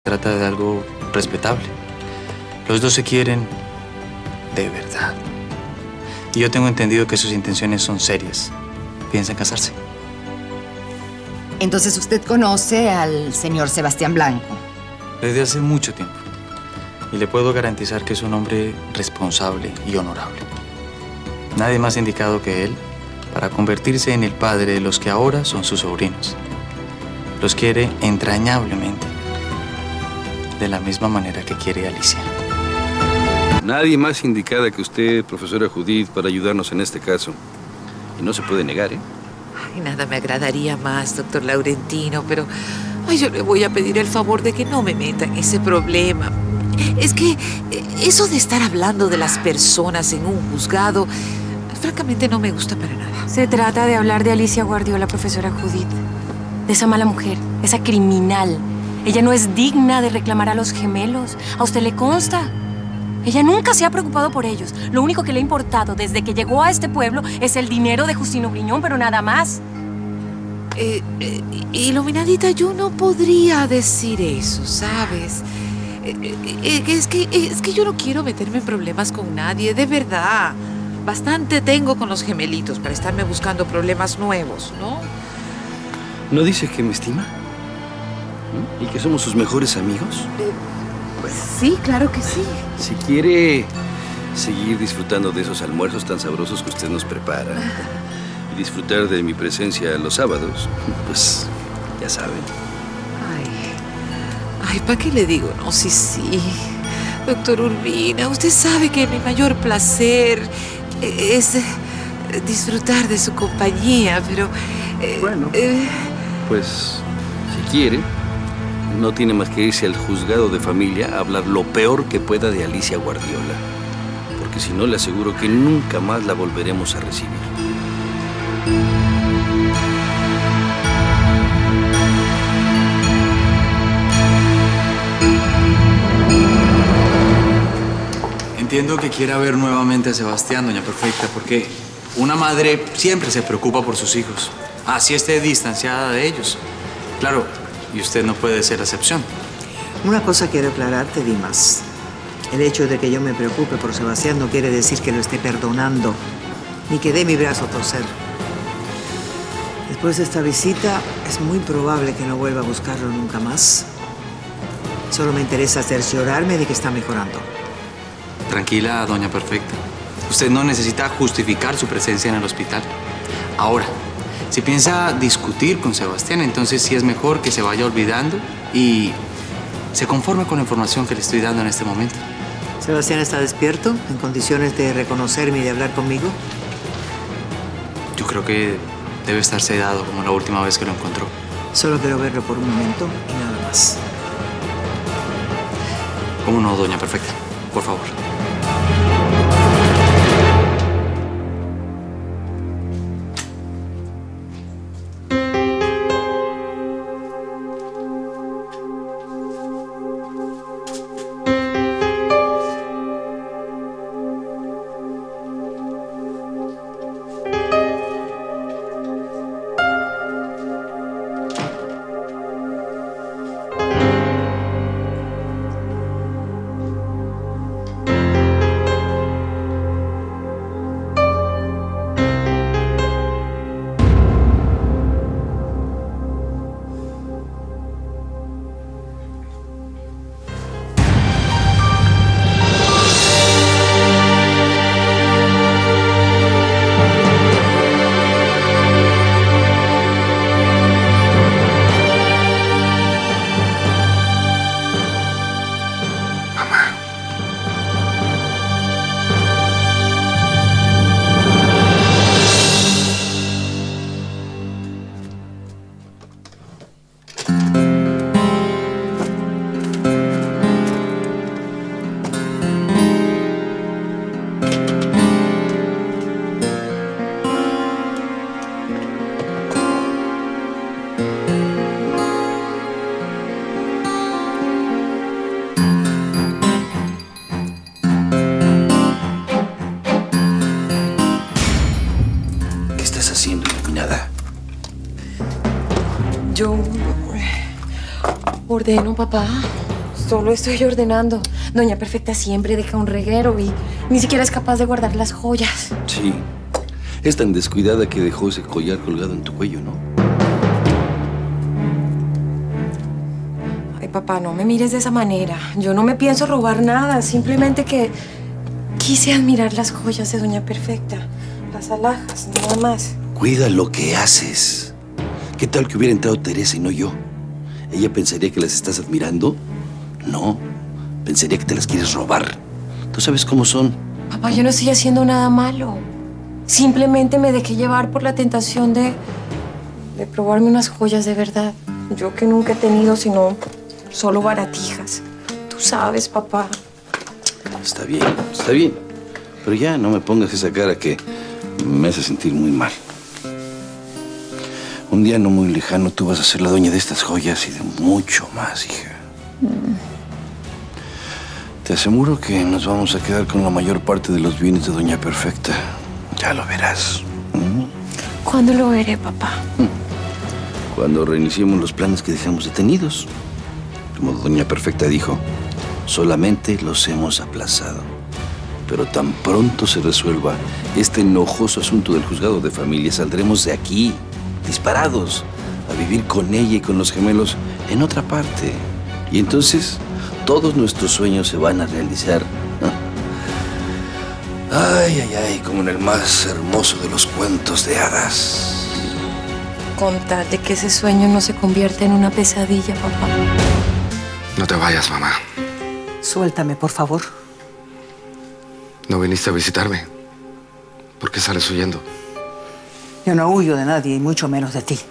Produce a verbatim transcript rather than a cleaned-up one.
trata de algo respetable. Los dos se quieren de verdad. Y yo tengo entendido que sus intenciones son serias. Piensan casarse. Entonces usted conoce al señor Sebastián Blanco. Desde hace mucho tiempo. Y le puedo garantizar que es un hombre responsable y honorable. Nadie más indicado que él para convertirse en el padre de los que ahora son sus sobrinos. Los quiere entrañablemente, de la misma manera que quiere a Alicia. Nadie más indicada que usted, profesora Judith, para ayudarnos en este caso. Y no se puede negar, ¿eh? Ay, nada me agradaría más, doctor Laurentino, pero ay, yo le voy a pedir el favor de que no me meta en ese problema. Es que eso de estar hablando de las personas en un juzgado, francamente no me gusta para nada. Se trata de hablar de Alicia Guardiola, profesora Judith. De esa mala mujer, esa criminal. Ella no es digna de reclamar a los gemelos. ¿A usted le consta? Ella nunca se ha preocupado por ellos. Lo único que le ha importado desde que llegó a este pueblo es el dinero de Justino Briñón, pero nada más. Eh, eh, iluminadita, yo no podría decir eso, ¿sabes? Eh, eh, es, que, es que yo no quiero meterme en problemas con nadie, de verdad. Bastante tengo con los gemelitos para estarme buscando problemas nuevos, ¿no? ¿No dice que me estima? ¿Y que somos sus mejores amigos? Eh, pues sí, claro que sí. Si quiere seguir disfrutando de esos almuerzos tan sabrosos que usted nos prepara y disfrutar de mi presencia los sábados, pues ya saben. Ay, ay, ¿para qué le digo? No, sí, sí. Doctor Urbina, usted sabe que mi mayor placer es disfrutar de su compañía, pero... Eh, bueno, eh... pues si quiere, no tiene más que irse al juzgado de familia a hablar lo peor que pueda de Alicia Guardiola. Porque si no, le aseguro que nunca más la volveremos a recibir. Entiendo que quiera ver nuevamente a Sebastián, doña Perfecta, porque una madre siempre se preocupa por sus hijos. Así esté distanciada de ellos. Claro, y usted no puede ser la excepción. Una cosa quiero aclararte, Dimas. El hecho de que yo me preocupe por Sebastián no quiere decir que lo esté perdonando, ni que dé mi brazo a torcer. Después de esta visita, es muy probable que no vuelva a buscarlo nunca más. Solo me interesa cerciorarme de que está mejorando. Tranquila, doña Perfecta. Usted no necesita justificar su presencia en el hospital. Ahora, si piensa discutir con Sebastián, entonces sí es mejor que se vaya olvidando y se conforme con la información que le estoy dando en este momento. ¿Sebastián está despierto, en condiciones de reconocerme y de hablar conmigo? Yo creo que debe estar sedado como la última vez que lo encontró. Solo quiero verlo por un momento y nada más. ¿Cómo no, doña Perfecta? Por favor. Yo ordeno, papá. Solo estoy ordenando. Doña Perfecta siempre deja un reguero y ni siquiera es capaz de guardar las joyas. Sí. Es tan descuidada que dejó ese collar colgado en tu cuello, ¿no? Ay, papá, no me mires de esa manera. Yo no me pienso robar nada. Simplemente que quise admirar las joyas de Doña Perfecta. Las alhajas, nada más. Cuida lo que haces. ¿Qué tal que hubiera entrado Teresa y no yo? ¿Ella pensaría que las estás admirando? No. Pensaría que te las quieres robar. Tú sabes cómo son. Papá, yo no estoy haciendo nada malo. Simplemente me dejé llevar por la tentación de... de probarme unas joyas de verdad. Yo que nunca he tenido sino solo baratijas. Tú sabes, papá. Está bien, está bien. Pero ya no me pongas esa cara que me hace sentir muy mal. Un día no muy lejano tú vas a ser la dueña de estas joyas y de mucho más, hija. Mm. Te aseguro que nos vamos a quedar con la mayor parte de los bienes de Doña Perfecta. Ya lo verás. ¿Mm? ¿Cuándo lo veré, papá? Cuando reiniciemos los planes que dejamos detenidos. Como Doña Perfecta dijo, solamente los hemos aplazado. Pero tan pronto se resuelva este enojoso asunto del juzgado de familia, saldremos de aquí, disparados, a vivir con ella y con los gemelos en otra parte. Y entonces todos nuestros sueños se van a realizar. Ay, ay, ay, como en el más hermoso de los cuentos de hadas. Con tal de que ese sueño no se convierta en una pesadilla, papá. No te vayas, mamá. Suéltame, por favor. No viniste a visitarme. ¿Por qué sales huyendo? Yo no huyo de nadie, y mucho menos de ti.